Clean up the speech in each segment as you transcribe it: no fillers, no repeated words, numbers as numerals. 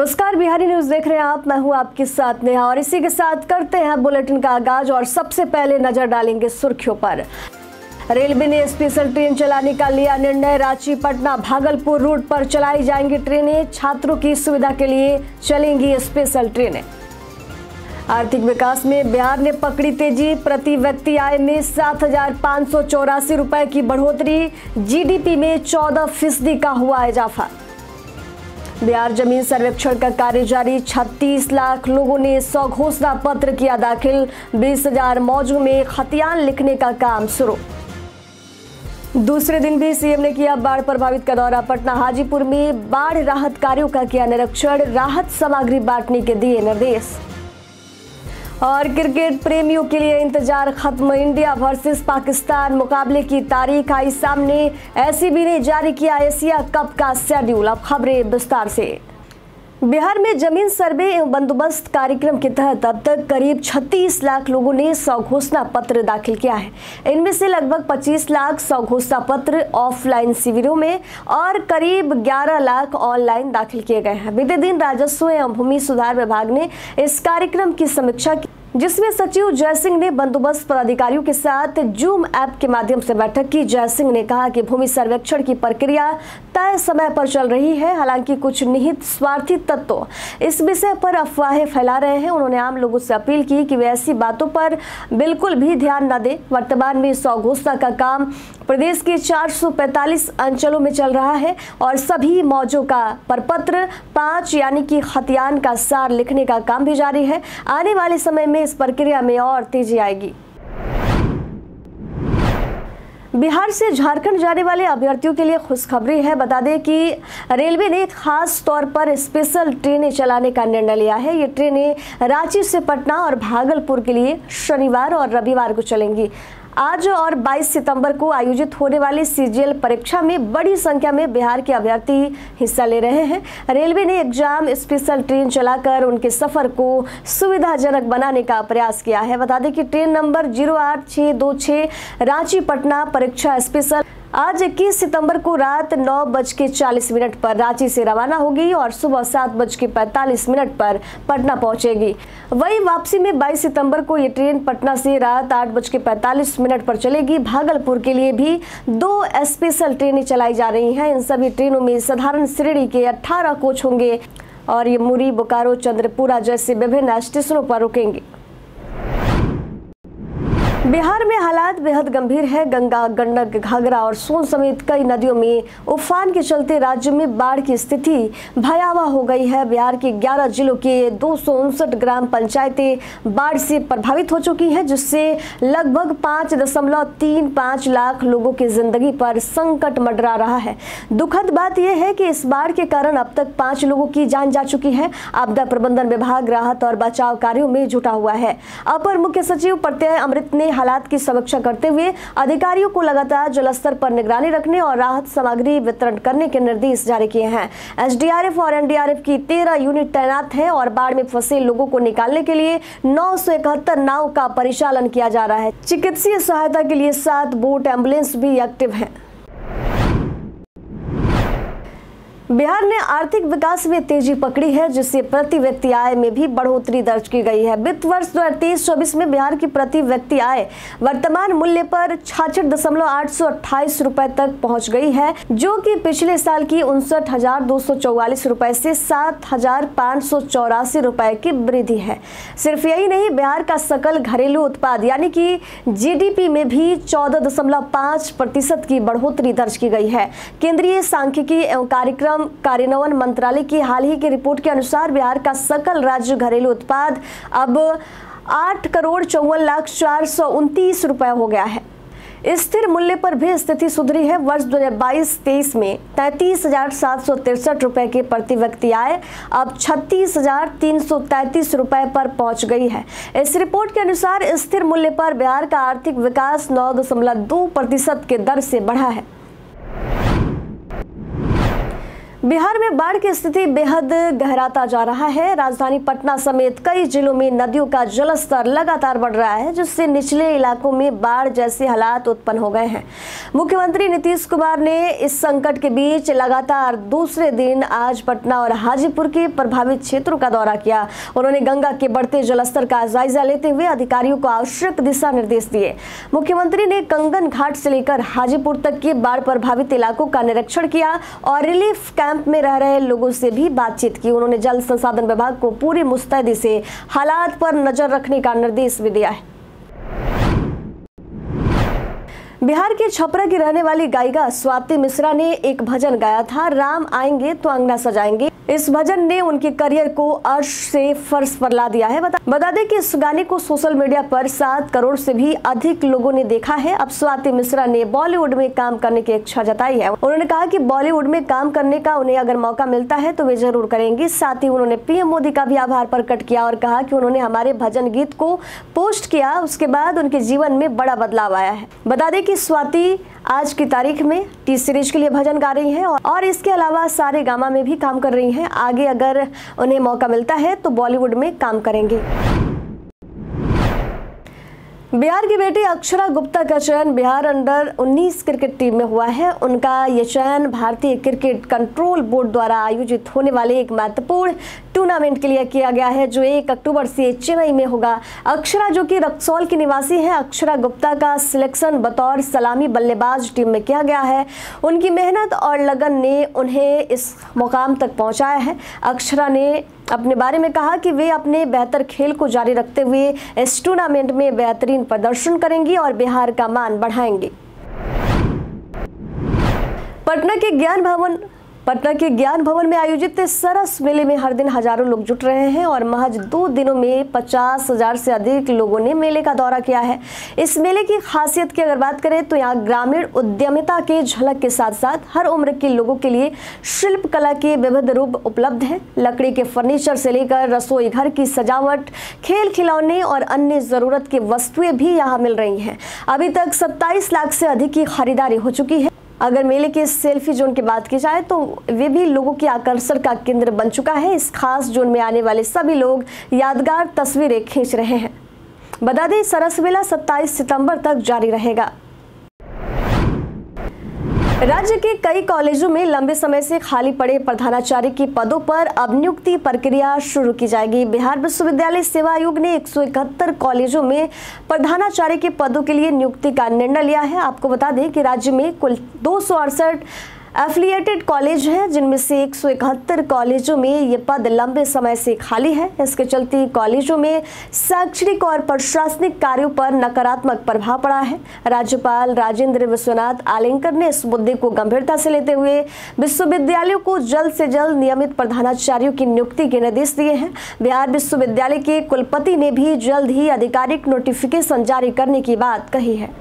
नमस्कार, बिहारी न्यूज देख रहे हैं आप। मैं हूं आपके साथ नेहा और इसी के साथ करते हैं बुलेटिन का आगाज। और सबसे पहले नजर डालेंगे सुर्खियों पर। रेलवे ने स्पेशल ट्रेन चलाने का लिया निर्णय। रांची, पटना, भागलपुर रूट पर चलाई जाएंगी ट्रेनें। छात्रों की सुविधा के लिए चलेंगी स्पेशल ट्रेनें। आर्थिक विकास में बिहार ने पकड़ी तेजी। प्रति व्यक्ति आय में 7,584 रुपए की बढ़ोतरी। जीडीपी में 14% का हुआ इजाफा। बिहार जमीन सर्वेक्षण का कार्य जारी। 36 लाख लोगों ने स्वघोषणा पत्र किया दाखिल। 20,000 मौजों में खतियान लिखने का काम शुरू। दूसरे दिन भी सीएम ने किया बाढ़ प्रभावित का दौरा। पटना, हाजीपुर में बाढ़ राहत कार्यों का किया निरीक्षण। राहत सामग्री बांटने के दिए निर्देश। और क्रिकेट प्रेमियों के लिए इंतजार खत्म। इंडिया वर्सेस पाकिस्तान मुकाबले की तारीख आई सामने। एसीबी ने जारी किया एशिया कप का शेड्यूल। अब खबरें विस्तार से। बिहार में जमीन सर्वे एवं बंदोबस्त कार्यक्रम के तहत अब तक करीब 36 लाख लोगों ने स्वघोषणा पत्र दाखिल किया है। इनमें से लगभग 25 लाख स्वघोषणा पत्र ऑफलाइन शिविरों में और करीब 11 लाख ऑनलाइन दाखिल किए गए हैं। बीते दिन राजस्व एवं भूमि सुधार विभाग ने इस कार्यक्रम की समीक्षा की, जिसमें सचिव जय सिंह ने बंदोबस्त पदाधिकारियों के साथ जूम ऐप के माध्यम से बैठक की। जय सिंह ने कहा कि भूमि सर्वेक्षण की प्रक्रिया तय समय पर चल रही है। हालांकि कुछ निहित स्वार्थी तत्व इस विषय पर अफवाहें फैला रहे हैं। उन्होंने आम लोगों से अपील की कि वे ऐसी बातों पर बिल्कुल भी ध्यान न दें। वर्तमान में स्वघोषणा का काम प्रदेश के 445 अंचलों में चल रहा है और सभी मौजों का प्रपत्र 5 यानी कि खतियान का सार लिखने का काम भी जारी है। आने वाले समय में इस प्रक्रिया में और तेजी आएगी। बिहार से झारखंड जाने वाले अभ्यर्थियों के लिए खुशखबरी है। बता दें कि रेलवे ने खास तौर पर स्पेशल ट्रेनें चलाने का निर्णय लिया है। ये ट्रेनें रांची से पटना और भागलपुर के लिए शनिवार और रविवार को चलेंगी। आज और 22 सितंबर को आयोजित होने वाली सीजीएल परीक्षा में बड़ी संख्या में बिहार के अभ्यर्थी हिस्सा ले रहे हैं। रेलवे ने एग्जाम स्पेशल ट्रेन चलाकर उनके सफर को सुविधाजनक बनाने का प्रयास किया है। बता दें कि ट्रेन नंबर 08626 रांची पटना परीक्षा स्पेशल आज 21 सितंबर को रात 9:40 पर रांची से रवाना होगी और सुबह 7:45 पर पटना पहुंचेगी। वही वापसी में 22 सितंबर को ये ट्रेन पटना से रात 8:45 पर चलेगी। भागलपुर के लिए भी 2 स्पेशल ट्रेनें चलाई जा रही हैं। इन सभी ट्रेनों में साधारण श्रेणी के 18 कोच होंगे और ये मुरी, बोकारो, चंद्रपुरा जैसे विभिन्न स्टेशनों पर रुकेंगे। बिहार में हालात बेहद गंभीर है। गंगा, गंडक, घाघरा और सोन समेत कई नदियों में उफान के चलते राज्य में बाढ़ की स्थिति भयावह हो गई है। बिहार के 11 जिलों के 259 ग्राम पंचायतें बाढ़ से प्रभावित हो चुकी हैं, जिससे लगभग 5.35 लाख लोगों की जिंदगी पर संकट मंडरा रहा है। दुखद बात यह है कि इस बाढ़ के कारण अब तक 5 लोगों की जान जा चुकी है। आपदा प्रबंधन विभाग राहत और बचाव कार्यों में जुटा हुआ है। अपर मुख्य सचिव प्रत्यय अमृत ने हालात की समीक्षा करते हुए अधिकारियों को लगातार जलस्तर पर निगरानी रखने और राहत सामग्री वितरण करने के निर्देश जारी किए हैं। एसडीआरएफ और एनडीआरएफ की 13 यूनिट तैनात हैं और बाढ़ में फंसे लोगों को निकालने के लिए 971 नाव का परिचालन किया जा रहा है। चिकित्सीय सहायता के लिए 7 बोट एम्बुलेंस भी एक्टिव हैं। बिहार ने आर्थिक विकास में तेजी पकड़ी है, जिससे प्रति व्यक्ति आय में भी बढ़ोतरी दर्ज की गई है। वित्त वर्ष 2023-24 में बिहार की प्रति व्यक्ति आय वर्तमान मूल्य पर 66,828 रुपए तक पहुंच गई है, जो कि पिछले साल की 59,244 रुपए से 7,584 रुपए की वृद्धि है। सिर्फ यही नहीं, बिहार का सकल घरेलू उत्पाद यानी कि जीडीपी में भी 14.5% की बढ़ोतरी दर्ज की गई है। केंद्रीय सांख्यिकी एवं कार्यक्रम कार्यान्वयन मंत्रालय की हाल ही की रिपोर्ट के अनुसार बिहार का सकल राज्य घरेलू उत्पाद अब 8,54,429 रुपए हो गया है। स्थिर मूल्य पर भी स्थिति सुधरी है। वर्ष 2022-23 में 33,763 रुपए के प्रति व्यक्ति आय अब 36,333 रुपए पर पहुंच गई है। इस रिपोर्ट के अनुसार स्थिर मूल्य पर बिहार का आर्थिक विकास 9.2% के दर से बढ़ा है। बिहार में बाढ़ की स्थिति बेहद गहराता जा रहा है। राजधानी पटना समेत कई जिलों में नदियों का जलस्तर लगातार बढ़ रहा है, जिससे निचले इलाकों में बाढ़ जैसे हालात उत्पन्न हो गए हैं। मुख्यमंत्री नीतीश कुमार ने इस संकट के बीच लगातार दूसरे दिन आज पटना और हाजीपुर के प्रभावित क्षेत्रों का दौरा किया। उन्होंने गंगा के बढ़ते जलस्तर का जायजा लेते हुए अधिकारियों को आवश्यक दिशा निर्देश दिए। मुख्यमंत्री ने कंगन घाट से लेकर हाजीपुर तक के बाढ़ प्रभावित इलाकों का निरीक्षण किया और रिलीफ कैंप में रह रहे लोगों से भी बातचीत की। उन्होंने जल संसाधन विभाग को पूरी मुस्तैदी से हालात पर नजर रखने का निर्देश भी दिया है। बिहार के छपरा की रहने वाली गायिका स्वाति मिश्रा ने एक भजन गाया था, राम आएंगे तो अंगना सजाएंगे। इस भजन ने उनके करियर को अर्श से फर्श पर ला दिया है। बता दें कि इस गाने को सोशल मीडिया पर 7 करोड़ से भी अधिक लोगों ने देखा है। अब स्वाति मिश्रा ने बॉलीवुड में काम करने की इच्छा जताई है। उन्होंने कहा कि बॉलीवुड में काम करने का उन्हें अगर मौका मिलता है तो वे जरूर करेंगी। साथ ही उन्होंने पीएम मोदी का भी आभार प्रकट किया और कहा कि उन्होंने हमारे भजन गीत को पोस्ट किया, उसके बाद उनके जीवन में बड़ा बदलाव आया है। बता दें कि स्वाति आज की तारीख में टी सीरीज के लिए भजन गा रही हैं और इसके अलावा सारे गामा में भी काम कर रही हैं। आगे अगर उन्हें मौका मिलता है तो बॉलीवुड में काम करेंगे। बिहार की बेटी अक्षरा गुप्ता का चयन बिहार अंडर 19 क्रिकेट टीम में हुआ है। उनका ये चयन भारतीय क्रिकेट कंट्रोल बोर्ड द्वारा आयोजित होने वाले एक महत्वपूर्ण टूर्नामेंट के लिए किया गया है, जो 1 अक्टूबर से चेन्नई में होगा। अक्षरा, जो कि रक्सौल की निवासी है, अक्षरा गुप्ता का सिलेक्शन बतौर सलामी बल्लेबाज टीम में किया गया है। उनकी मेहनत और लगन ने उन्हें इस मुकाम तक पहुंचाया है। अक्षरा ने अपने बारे में कहा कि वे अपने बेहतर खेल को जारी रखते हुए इस टूर्नामेंट में बेहतरीन प्रदर्शन करेंगी और बिहार का मान बढ़ाएंगी। पटना के ज्ञान भवन में आयोजित सरस मेले में हर दिन हजारों लोग जुट रहे हैं और महज 2 दिनों में 50,000 से अधिक लोगों ने मेले का दौरा किया है। इस मेले की खासियत की अगर बात करें तो यहाँ ग्रामीण उद्यमिता के झलक के साथ साथ हर उम्र के लोगों के लिए शिल्प कला के विविध रूप उपलब्ध हैं। लकड़ी के फर्नीचर से लेकर रसोई घर की सजावट, खेल खिलौने और अन्य जरूरत की वस्तुएं भी यहाँ मिल रही हैं। अभी तक 27 लाख से अधिक की खरीदारी हो चुकी है। अगर मेले के सेल्फी जोन की बात की जाए तो वे भी लोगों के आकर्षण का केंद्र बन चुका है। इस खास जोन में आने वाले सभी लोग यादगार तस्वीरें खींच रहे हैं। बता दें, सरस मेला 27 सितंबर तक जारी रहेगा। राज्य के कई कॉलेजों में लंबे समय से खाली पड़े प्रधानाचार्य के पदों पर अब नियुक्ति प्रक्रिया शुरू की जाएगी। बिहार विश्वविद्यालय सेवा आयोग ने 171 कॉलेजों में प्रधानाचार्य के पदों के लिए नियुक्ति का निर्णय लिया है। आपको बता दें कि राज्य में कुल 268 एफिलिएटेड कॉलेज हैं, जिनमें से 171 कॉलेजों में ये पद लंबे समय से खाली है। इसके चलते कॉलेजों में शैक्षणिक और प्रशासनिक कार्यों पर नकारात्मक प्रभाव पड़ा है। राज्यपाल राजेंद्र विश्वनाथ आलेंकर ने इस मुद्दे को गंभीरता से लेते हुए विश्वविद्यालयों को जल्द से जल्द नियमित प्रधानाचार्यों की नियुक्ति के निर्देश दिए हैं। बिहार विश्वविद्यालय के कुलपति ने भी जल्द ही आधिकारिक नोटिफिकेशन जारी करने की बात कही है।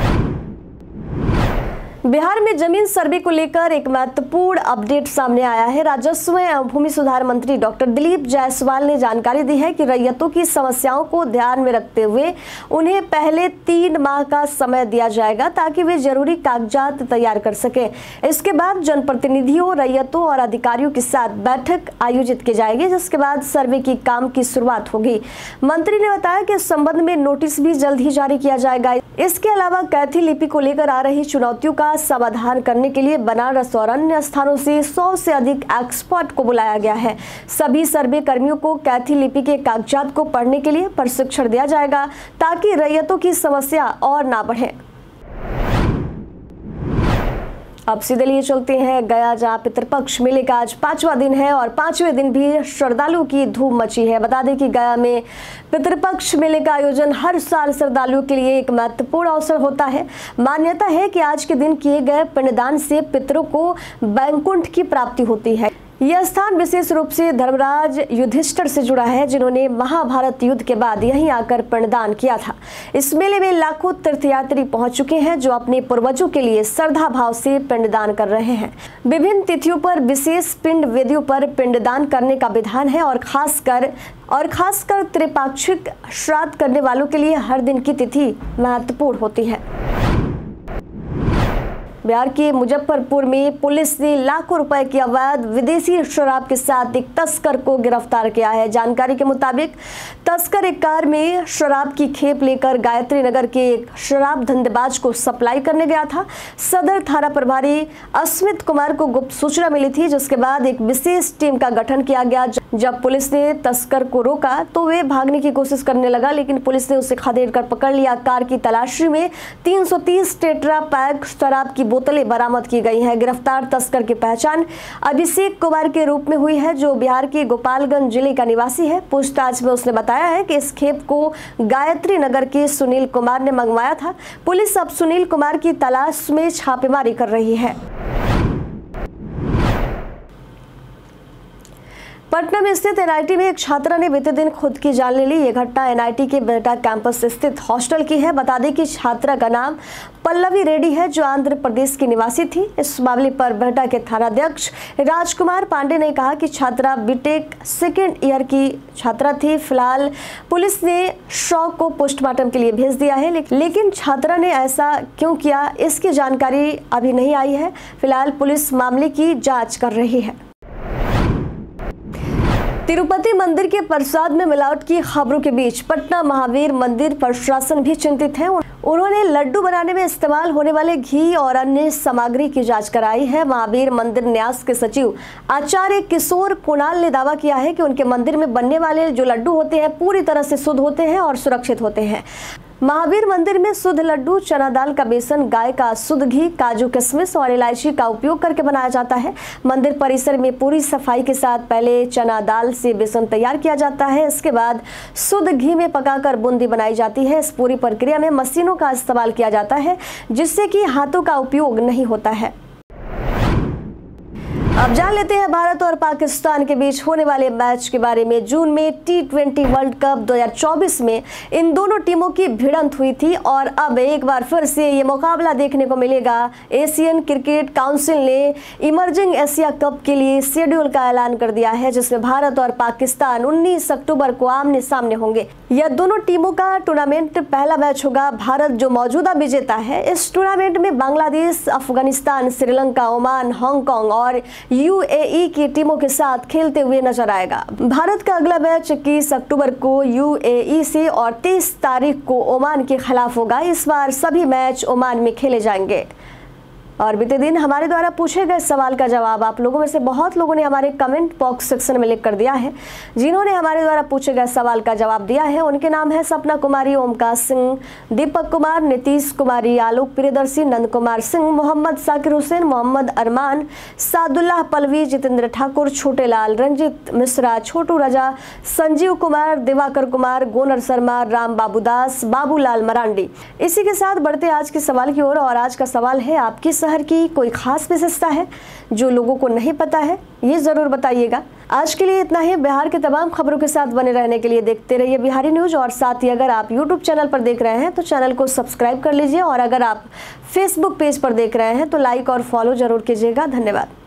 बिहार में जमीन सर्वे को लेकर एक महत्वपूर्ण अपडेट सामने आया है। राजस्व एवं भूमि सुधार मंत्री डॉक्टर दिलीप जायसवाल ने जानकारी दी है कि रैयतों की समस्याओं को ध्यान में रखते हुए उन्हें पहले 3 माह का समय दिया जाएगा ताकि वे जरूरी कागजात तैयार कर सकें। इसके बाद जनप्रतिनिधियों, रैयतों और अधिकारियों के साथ बैठक आयोजित की जाएगी, जिसके बाद सर्वे की काम की शुरुआत होगी। मंत्री ने बताया कि इस संबंध में नोटिस भी जल्द ही जारी किया जाएगा। इसके अलावा कैथी लिपि को लेकर आ रही चुनौतियों का समाधान करने के लिए बनारस और अन्य स्थानों से 100 से अधिक एक्सपर्ट को बुलाया गया है। सभी सर्वे कर्मियों को कैथी लिपि के कागजात को पढ़ने के लिए प्रशिक्षण दिया जाएगा ताकि रैयतों की समस्या और ना बढ़े। अब सीधे लिए चलते हैं गया, जहां पितृपक्ष मेले का आज 5वां दिन है और 5वें दिन भी श्रद्धालुओं की धूम मची है। बता दें कि गया में पितृपक्ष मेले का आयोजन हर साल श्रद्धालुओं के लिए एक महत्वपूर्ण अवसर होता है। मान्यता है कि आज के दिन किए गए पिंडदान से पितरों को वैकुंठ की प्राप्ति होती है। यह स्थान विशेष रूप से धर्मराज युधिष्ठिर से जुड़ा है, जिन्होंने महाभारत युद्ध के बाद यहीं आकर पिंडदान किया था। इस मेले में लाखों तीर्थयात्री पहुंच चुके हैं, जो अपने पूर्वजों के लिए श्रद्धा भाव से पिंडदान कर रहे हैं। विभिन्न तिथियों पर विशेष पिंड वेदियों पर पिंडदान करने का विधान है और खासकर त्रिपाक्षिक श्राद्ध करने वालों के लिए हर दिन की तिथि महत्वपूर्ण होती है। बिहार के मुजफ्फरपुर में पुलिस ने लाखों रुपए की अवैध विदेशी शराब के साथ एक तस्कर को गिरफ्तार किया है। जानकारी के मुताबिक तस्कर एक कार में शराब की खेप लेकर गायत्री नगर के एक शराब धंधेबाज को सप्लाई करने गया था। सदर थाना प्रभारी अस्मित कुमार को गुप्त सूचना मिली थी, जिसके बाद एक विशेष टीम का गठन किया गया। जब पुलिस ने तस्कर को रोका तो वे भागने की कोशिश करने लगा, लेकिन पुलिस ने उसे खदेड़ कर पकड़ लिया। कार की तलाशी में 330 टेट्रा पैक शराब की बोतलें बरामद की गई हैं। गिरफ्तार तस्कर की पहचान अभिषेक कुमार के रूप में हुई है, जो बिहार के गोपालगंज जिले का निवासी है। पूछताछ में उसने बताया है कि इस खेप को गायत्री नगर के सुनील कुमार ने मंगवाया था। पुलिस अब सुनील कुमार की तलाश में छापेमारी कर रही है। पटना में स्थित एनआईटी में एक छात्रा ने बीते दिन खुद की जान ले ली। ये घटना एनआईटी के बेहटा कैंपस स्थित हॉस्टल की है। बता दें कि छात्रा का नाम पल्लवी रेड्डी है, जो आंध्र प्रदेश की निवासी थी। इस मामले पर बेहटा के थानाध्यक्ष राजकुमार पांडे ने कहा कि छात्रा बीटेक सेकेंड ईयर की छात्रा थी। फिलहाल पुलिस ने शव को पोस्टमार्टम के लिए भेज दिया है, लेकिन छात्रा ने ऐसा क्यों किया, इसकी जानकारी अभी नहीं आई है। फिलहाल पुलिस मामले की जाँच कर रही है। तिरुपति मंदिर के प्रसाद में मिलावट की खबरों के बीच पटना महावीर मंदिर प्रशासन भी चिंतित है। उन्होंने लड्डू बनाने में इस्तेमाल होने वाले घी और अन्य सामग्री की जांच कराई है। महावीर मंदिर न्यास के सचिव आचार्य किशोर कुणाल ने दावा किया है कि उनके मंदिर में बनने वाले जो लड्डू होते हैं पूरी तरह से शुद्ध होते हैं और सुरक्षित होते हैं। महावीर मंदिर में शुद्ध लड्डू चना दाल का बेसन, गाय का शुद्ध घी, काजू किशमिश और इलायची का उपयोग करके बनाया जाता है। मंदिर परिसर में पूरी सफाई के साथ पहले चना दाल से बेसन तैयार किया जाता है। इसके बाद शुद्ध घी में पकाकर बूंदी बनाई जाती है। इस पूरी प्रक्रिया में मशीनों का इस्तेमाल किया जाता है, जिससे कि हाथों का उपयोग नहीं होता है। अब जान लेते हैं भारत और पाकिस्तान के बीच होने वाले मैच के बारे में। जून में T20 वर्ल्ड कप 2024 में इन दोनों टीमों की भिड़ंत हुई थी और अब एक बार फिर से ये मुकाबला देखने को मिलेगा। एशियन क्रिकेट काउंसिल ने इमर्जिंग एशिया कप के लिए शेड्यूल का ऐलान कर दिया है, जिसमें भारत और पाकिस्तान 19 अक्टूबर को आमने सामने होंगे। यह दोनों टीमों का टूर्नामेंट पहला मैच होगा। भारत जो मौजूदा विजेता है, इस टूर्नामेंट में बांग्लादेश, अफगानिस्तान, श्रीलंका, ओमान, हांगकांग और यूएई की टीमों के साथ खेलते हुए नजर आएगा। भारत का अगला मैच 21 अक्टूबर को यूएई से और 23 तारीख को ओमान के खिलाफ होगा। इस बार सभी मैच ओमान में खेले जाएंगे। और बीते दिन हमारे द्वारा पूछे गए सवाल का जवाब आप लोगों में से बहुत लोगों ने हमारे कमेंट बॉक्स सेक्शन में लिख कर दिया है। जिन्होंने हमारे द्वारा पूछे गए सवाल का जवाब दिया है उनके नाम है सपना कुमारी, ओमकार सिंह, दीपक कुमार, नीतीश कुमारी, आलोक प्रियदर्शी, नंद कुमार सिंह, मोहम्मद साकिर हुसैन, मोहम्मद अरमान, सादुल्लाह पलवी, जितेंद्र ठाकुर, छोटे लाल, रंजित मिश्रा, छोटू रजा, संजीव कुमार, दिवाकर कुमार, गोनर शर्मा, राम बाबू दास, बाबूलाल मरांडी। इसी के साथ बढ़ते आज के सवाल की ओर। और आज का सवाल है, आपकी शहर की कोई खास विशेषता है जो लोगों को नहीं पता है? ये जरूर बताइएगा। आज के लिए इतना ही। बिहार के तमाम खबरों के साथ बने रहने के लिए देखते रहिए बिहारी न्यूज। और साथ ही अगर आप YouTube चैनल पर देख रहे हैं तो चैनल को सब्सक्राइब कर लीजिए, और अगर आप Facebook पेज पर देख रहे हैं तो लाइक और फॉलो जरूर कीजिएगा। धन्यवाद।